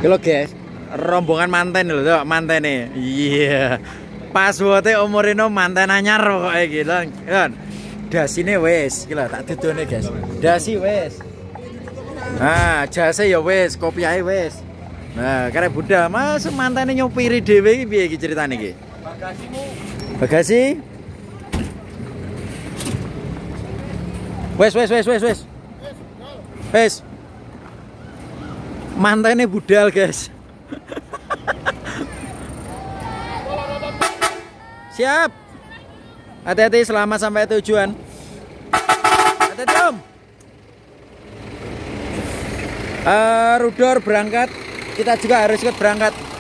Lho guys, rombongan manten lho, tuh mantene. Iya. Password-e umur ini manten anyar pokoknya gitu. Kan. Dasine wis, iki lho tak dudone guys. Dasi wis. Nah, jase ya wis, kopiahe wis. Nah, karek Bunda, Mas mantene nyopiri dhewe iki piye iki ceritane iki? Bagasimu. Bagasi? Wes. Wes. Mantene budal, guys. Siap. Hati-hati selamat sampai tujuan. Hati-hati, Om. Rudor berangkat. Kita juga harus ikut berangkat.